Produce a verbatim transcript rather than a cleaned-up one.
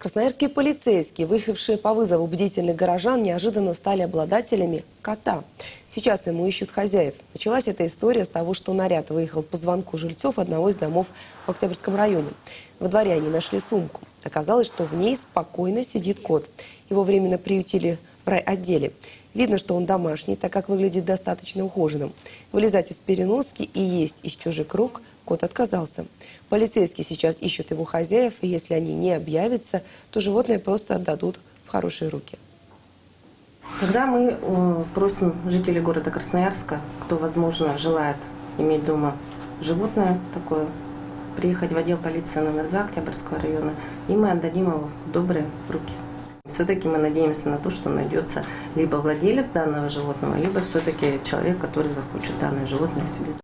Красноярские полицейские, выехавшие по вызову бдительных горожан, неожиданно стали обладателями кота. Сейчас ему ищут хозяев. Началась эта история с того, что наряд выехал по звонку жильцов одного из домов в Октябрьском районе. Во дворе они нашли сумку. Оказалось, что в ней спокойно сидит кот. Его временно приютили в райотделе. Видно, что он домашний, так как выглядит достаточно ухоженным. Вылезать из переноски и есть из чужих рук кот отказался. Полицейские сейчас ищут его хозяев, и если они не объявятся, то животное просто отдадут в хорошие руки. Тогда мы э, просим жителей города Красноярска, кто, возможно, желает иметь дома животное такое, приехать в отдел полиции номер два Октябрьского района, и мы отдадим его в добрые руки. Все-таки мы надеемся на то, что найдется либо владелец данного животного, либо все-таки человек, который захочет данное животное себе.